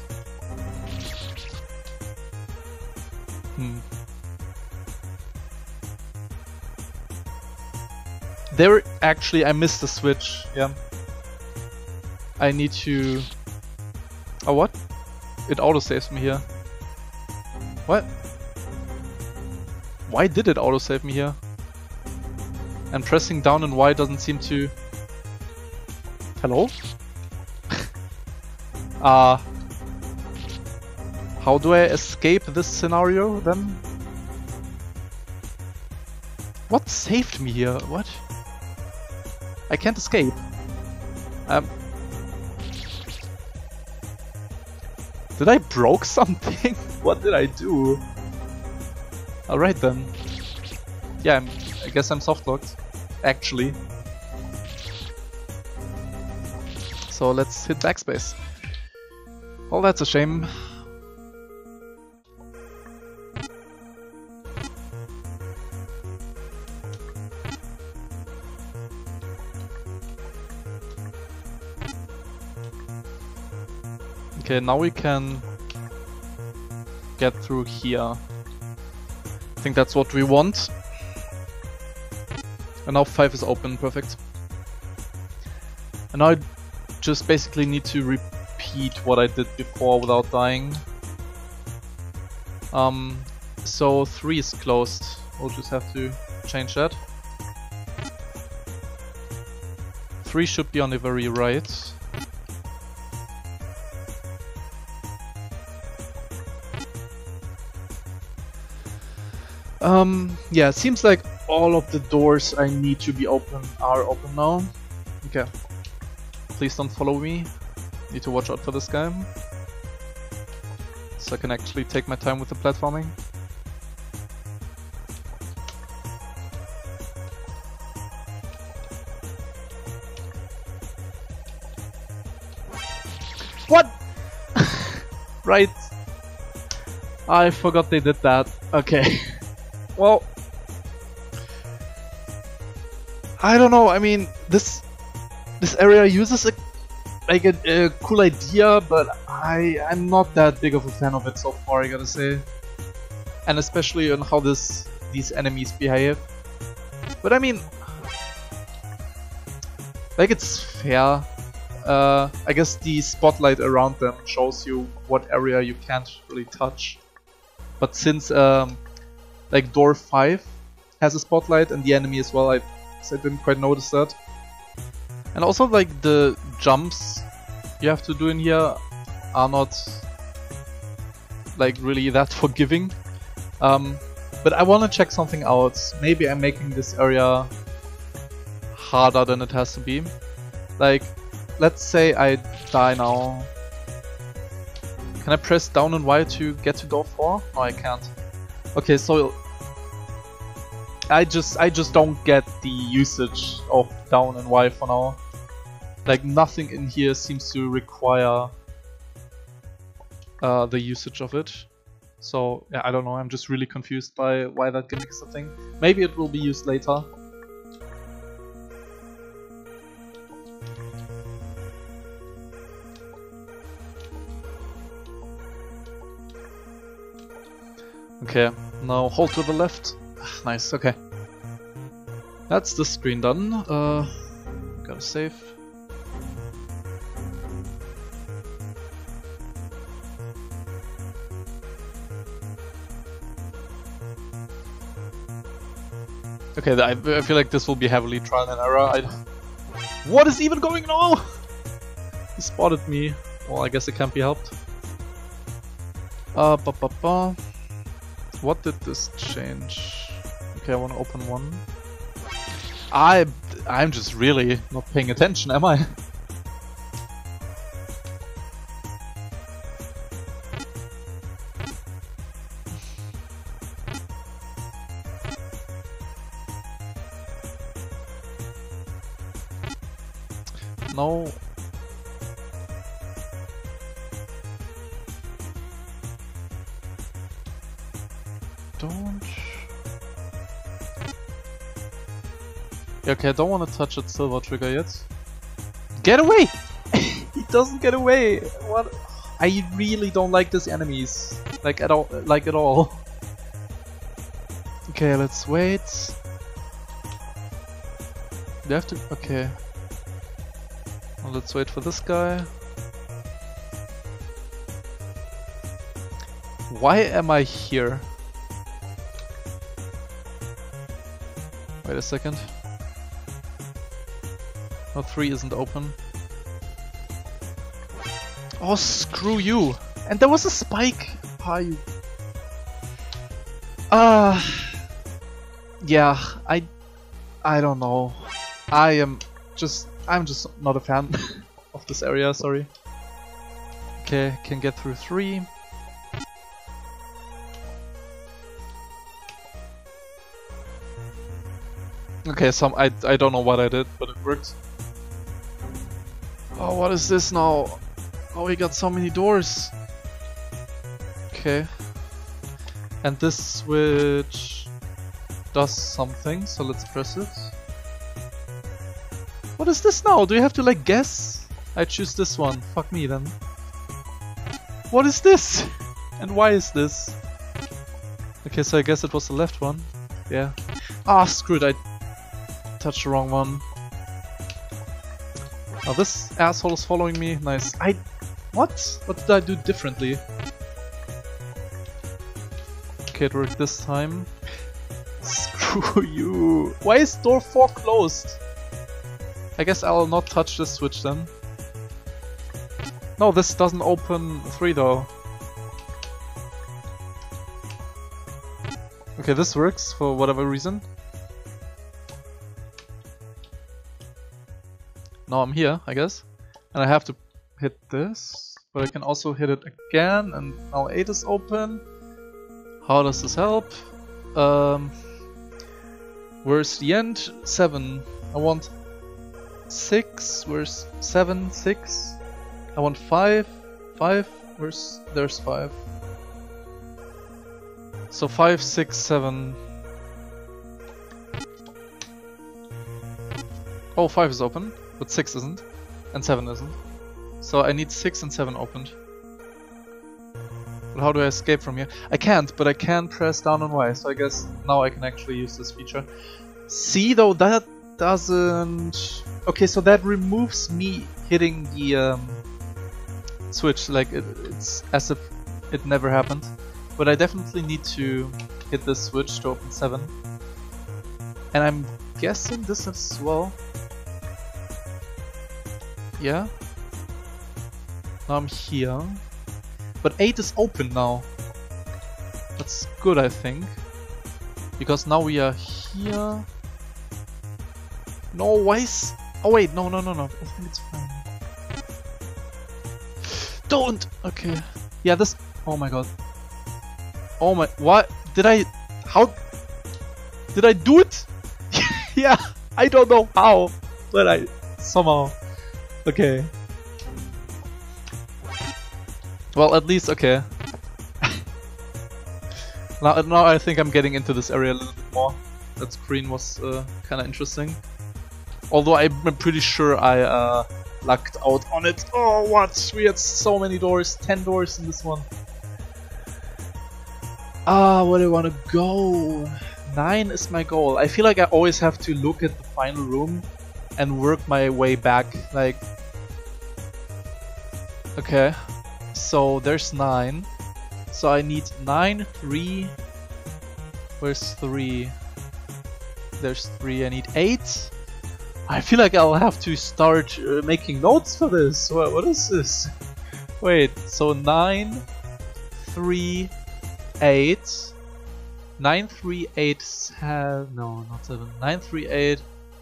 There, actually, I missed the switch, yeah. I need to... Oh, what? It autosaves me here. What? Why did it autosave me here? And pressing down and Y doesn't seem to... Hello? How do I escape this scenario then? What saved me here? What? I can't escape. Did I broke something? What did I do? Alright then. Yeah, I guess I'm softlocked. Actually. So let's hit backspace. Well, that's a shame. Okay, now we can get through here. I think that's what we want. And now 5 is open, perfect. And now I just basically need to repeat what I did before without dying. So 3 is closed. We'll just have to change that. 3 should be on the very right. Yeah, it seems like all of the doors I need to be open are open now. Okay. Please don't follow me. Need to watch out for this guy. So I can actually take my time with the platforming. What? Right. I forgot they did that. Okay. Well, I don't know. I mean, this area uses a cool idea, but I'm not that big of a fan of it so far, I gotta say. And especially on how these enemies behave. But I mean, like, it's fair. I guess the spotlight around them shows you what area you can't really touch. But since like door 5 has a spotlight and the enemy as well, I didn't quite notice that. And also, like, the jumps you have to do in here are not like really that forgiving. But I want to check something out. Maybe I'm making this area harder than it has to be. Like, let's say I die now. Can I press down and Y to get to door 4? No, I can't. Okay, so I just don't get the usage of down and Y for now. Like, nothing in here seems to require the usage of it. So yeah, I don't know, I'm just really confused by why that gimmick is a thing. Maybe it will be used later. Okay, now hold to the left. Nice, okay. That's the screen done. Gotta save. Okay, I feel like this will be heavily trial and error. What is even going on? He spotted me. Well, I guess it can't be helped. What did this change? Okay, I want to open one. I'm just really not paying attention, am I? No. Don't. Okay, I don't want to touch that silver trigger yet. Get away! He doesn't get away. What? I really don't like these enemies, like at all. Okay, let's wait. Do I have to? Okay. Well, let's wait for this guy. Why am I here? Wait a second. No, 3 isn't open. Oh, screw you! And there was a spike! Are you... yeah, I don't know. I'm just not a fan of this area, sorry. Okay, can get through 3. Okay, I don't know what I did, but it worked. Oh, what is this now? Oh, we got so many doors. Okay. And this switch does something, so let's press it. What is this now? Do you have to, like, guess? I choose this one. Fuck me then. What is this? And why is this? Okay, so I guess it was the left one. Yeah. Ah, screw it, I touched the wrong one. Oh, this asshole is following me. Nice. What? What did I do differently? Okay, it worked this time. Screw you. Why is door 4 closed? I guess I'll not touch this switch then. No, this doesn't open 3 though. Okay, this works for whatever reason. Now I'm here, I guess. And I have to hit this. But I can also hit it again, and now 8 is open. How does this help? Where's the end? 7. I want 6. Where's 7? 6. I want 5. 5. There's 5. So 5, 6, 7. Oh, 5 is open, but 6 isn't, and 7 isn't. So I need 6 and 7 opened. But how do I escape from here? I can't, but I can press down on Y, so I guess now I can actually use this feature. See, though, that doesn't... Okay, so that removes me hitting the switch, like it's as if it never happened. But I definitely need to hit this switch to open 7. And I'm guessing this as well. Yeah. Now I'm here. But 8 is open now. That's good, I think. Because now we are here. No, why is... Oh wait, no. I think it's fine. Don't! Okay. Yeah, this... Oh my god. Oh my... What? Did I... How... Did I do it? Yeah, I don't know how. But I... Somehow... Okay. Well, at least, okay. now I think I'm getting into this area a little bit more. That screen was kinda interesting. Although I'm pretty sure I lucked out on it. Oh, what? We had so many doors. 10 doors in this one. Ah, where do I want to go? 9 is my goal. I feel like I always have to look at the final room and work my way back. Like, okay, so there's 9. So I need 9, 3. Where's 3? There's 3. I need 8. I feel like I'll have to start making notes for this. What is this? Wait, so 9, 3, 8. 9, 3, 8, no, not 7. 9, 3, 8.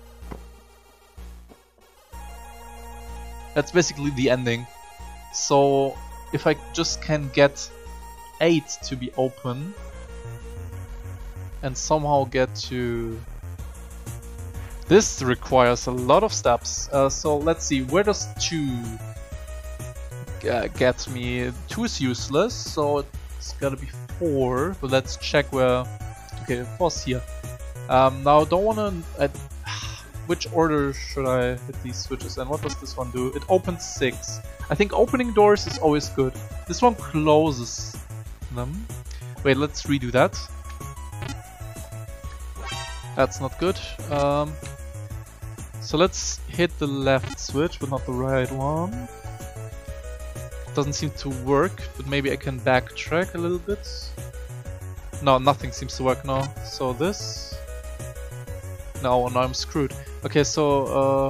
That's basically the ending. So if I just can get 8 to be open and somehow get to... This requires a lot of steps. So let's see, where does 2 get me? 2 is useless, so it's gotta be 4. But let's check where... Okay, 4's here. Now don't wanna... Which order should I hit these switches and what does this one do? It opens 6. I think opening doors is always good. This one closes them. Wait, let's redo that. That's not good. So let's hit the left switch, but not the right one. Doesn't seem to work, but maybe I can backtrack a little bit. No, nothing seems to work now. So this... No, I'm screwed. Okay, so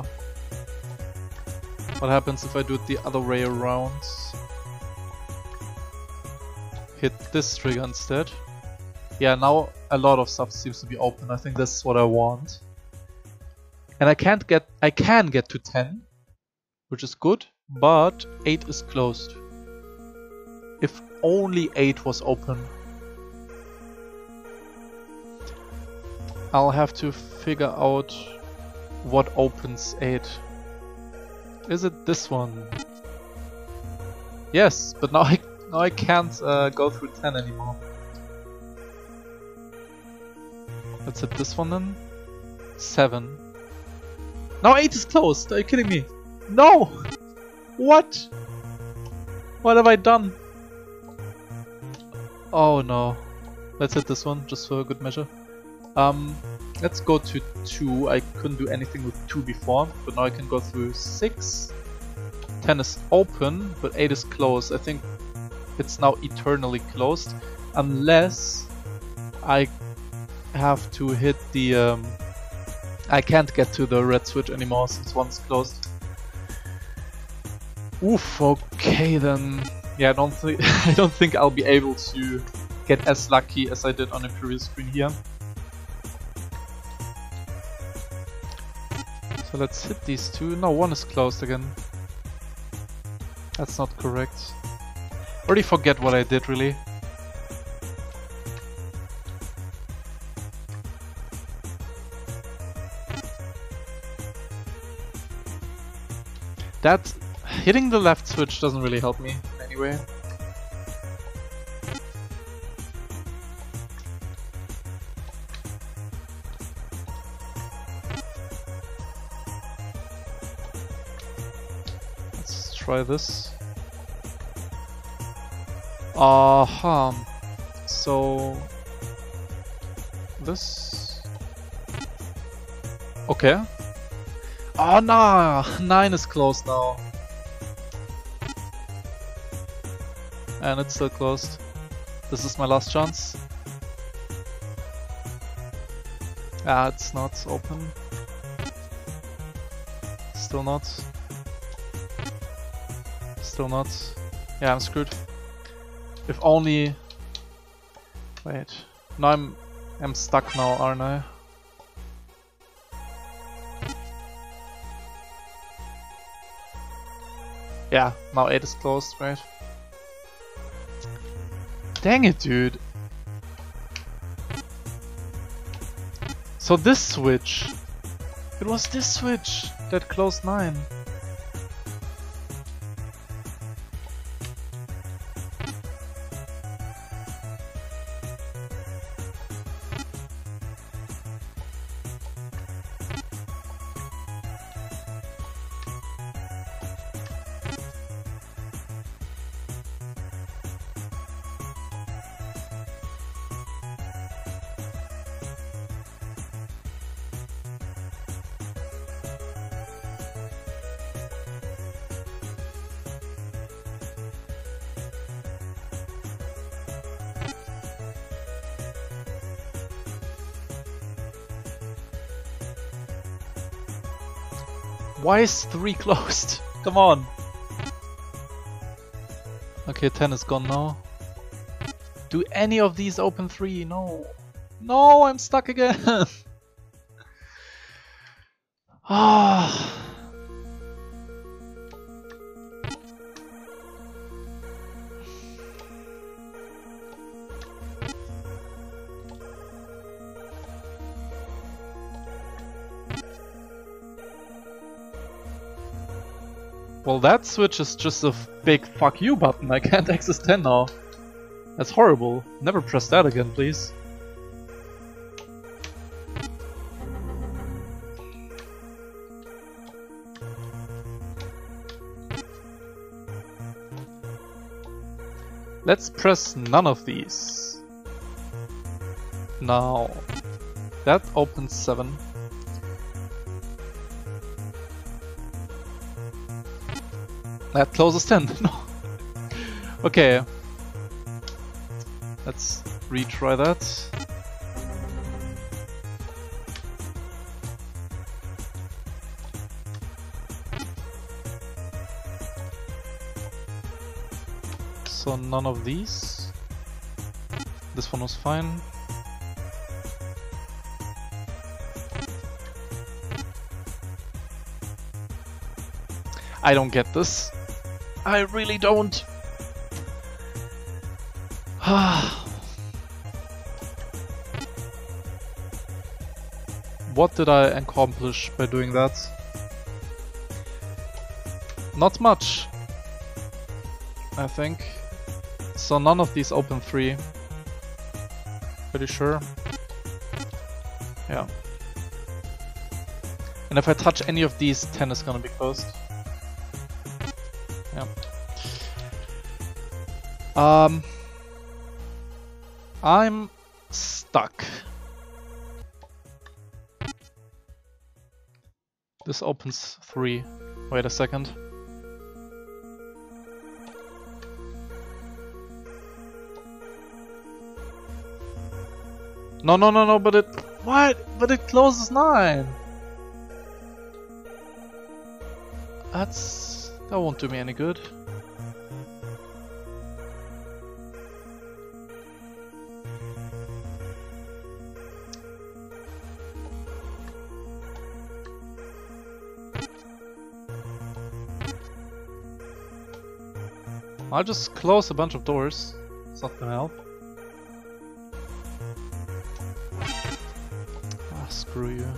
what happens if I do it the other way around? Hit this trigger instead. Yeah, now a lot of stuff seems to be open. I think that's what I want. And I can get to 10, which is good, but 8 is closed. If only 8 was open. I'll have to figure out what opens 8. Is it this one? Yes, but now I can't go through 10 anymore. Let's hit this one then. 7. Now 8 is closed. Are you kidding me? No! What? What have I done? Oh no. Let's hit this one, just for good measure. Let's go to 2. I couldn't do anything with 2 before, but now I can go through 6. 10 is open, but 8 is closed. I think it's now eternally closed, unless I have to hit the... I can't get to the red switch anymore since one's closed. Oof, okay then. Yeah, I don't think I'll be able to get as lucky as I did on the previous screen here. So let's hit these 2. No, 1 is closed again. That's not correct. Already forget what I did really. That hitting the left switch doesn't really help me in any way. Let's try this. So this. Okay. Oh no! 9 is closed now. And it's still closed. This is my last chance. Ah, it's not open. Still not. Still not. Yeah, I'm screwed. If only... Wait. No, I'm stuck now, aren't I? Yeah, now 8 is closed, right? Dang it, dude. So this switch. It was this switch that closed 9. Why is 3 closed? Come on! Okay, 10 is gone now. Do any of these open 3? No. No, I'm stuck again! Ah. Well, that switch is just a big fuck you button. I can't access 10 now. That's horrible. Never press that again, please. Let's press none of these. Now, that opens 7. That closes 10. No. Okay. Let's retry that. So none of these. This one was fine. I don't get this. I really don't. What did I accomplish by doing that? Not much, I think. So none of these open 3. Pretty sure. Yeah. And if I touch any of these, 10 is gonna be closed. Yeah. I'm stuck. This opens 3. Wait a second. No, but it... What? But it closes 9! That won't do me any good. I'll just close a bunch of doors. It's not gonna help. Ah, screw you.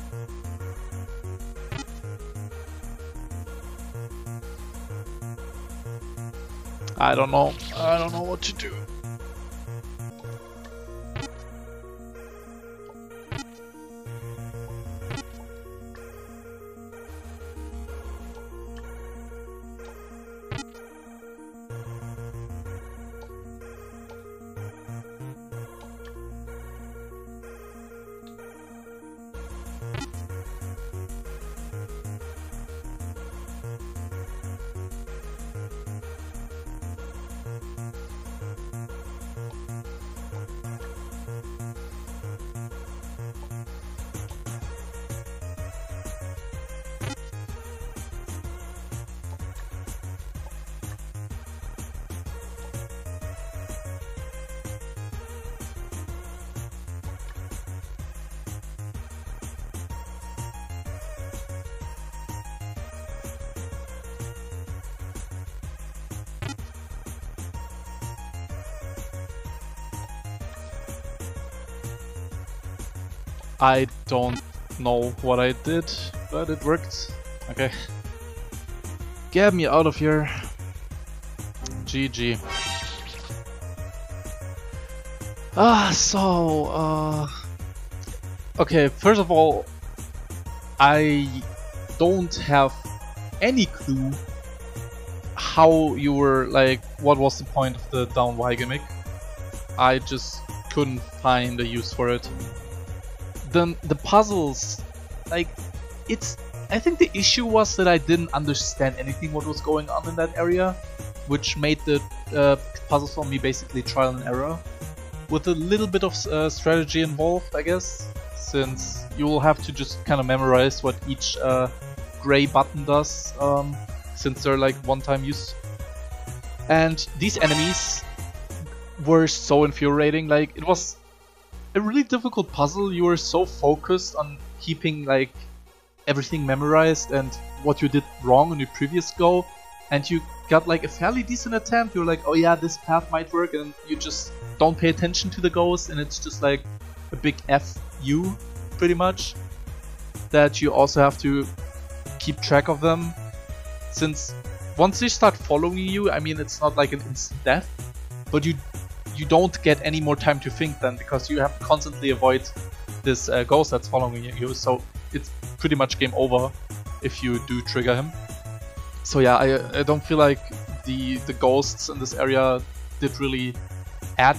I don't know what to do. I don't know what I did, but it worked. Okay. Get me out of here. GG. Okay, first of all, I don't have any clue how you were, like, what was the point of the down Y gimmick. I just couldn't find a use for it. Then the puzzles, like, I think the issue was that I didn't understand anything what was going on in that area, which made the puzzles for me basically trial and error, with a little bit of strategy involved, I guess, since you will have to just kind of memorize what each gray button does, since they're like one-time use. And these enemies were so infuriating. Like, it was a really difficult puzzle. You were so focused on keeping like everything memorized and what you did wrong on your previous go, and you got like a fairly decent attempt. You're like, oh yeah, this path might work, and you just don't pay attention to the goals, and it's just like a big FU pretty much, that you also have to keep track of them, since once they start following you, I mean, it's not like an instant death, but you don't get any more time to think then, because you have to constantly avoid this ghost that's following you, so it's pretty much game over if you do trigger him. So yeah, I don't feel like the ghosts in this area did really add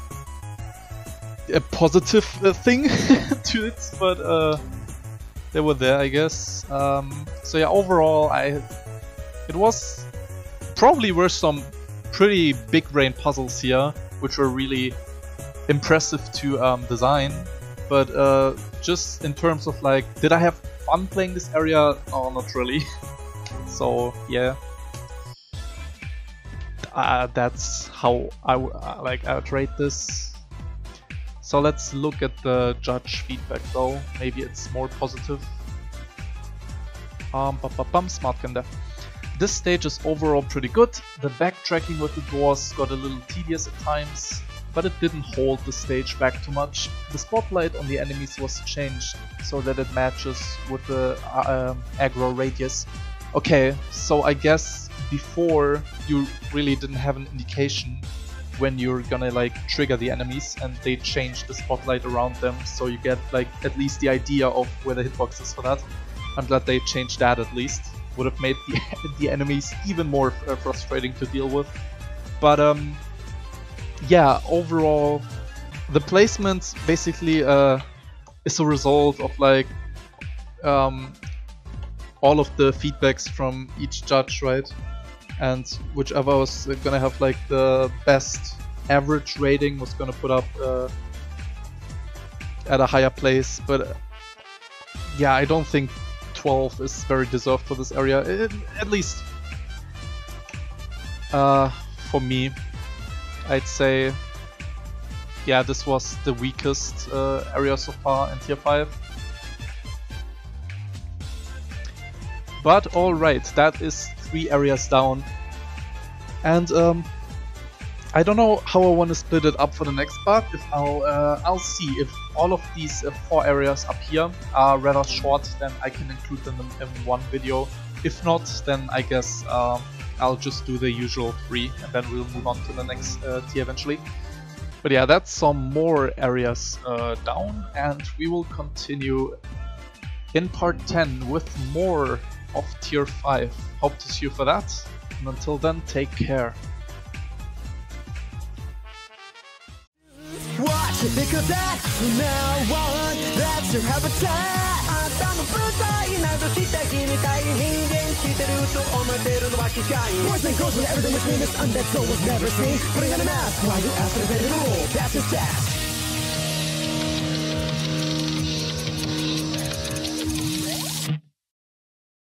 a positive thing to it, but they were there, I guess. So yeah, overall, it was probably were some pretty big brain puzzles here, which were really impressive to design, but just in terms of like, did I have fun playing this area? Oh, not really. So yeah, that's how I would rate this. So let's look at the judge feedback though. Maybe it's more positive. Smart Kinder. This stage is overall pretty good. The backtracking with the doors got a little tedious at times, but it didn't hold the stage back too much. The spotlight on the enemies was changed so that it matches with the aggro radius. Okay, so I guess before you really didn't have an indication when you're gonna like trigger the enemies, and they changed the spotlight around them so you get like at least the idea of where the hitbox is for that. I'm glad they changed that at least. Would have made the enemies even more frustrating to deal with. But yeah, overall the placement basically is a result of like all of the feedbacks from each judge, right? And whichever was gonna have like the best average rating was gonna put up at a higher place. But yeah, I don't think 12 is very deserved for this area, at least for me. I'd say, yeah, this was the weakest area so far in Tier 5. But alright, that is 3 areas down. And I don't know how I want to split it up for the next part. If I'll see if all of these 4 areas up here are rather short, then I can include them in one video. If not, then I guess I'll just do the usual 3 and then we'll move on to the next tier eventually. But yeah, that's some more areas down, and we will continue in part 10 with more of Tier 5. Hope to see you for that, and until then, take care. Watch it, because that's from now on, that's your habitat. あんたの舞台などした君たい人間してると思ってるのは機械 Boys and girls and everything between us undead soul was never seen Putting on a mask while you ask for the better rule That's his task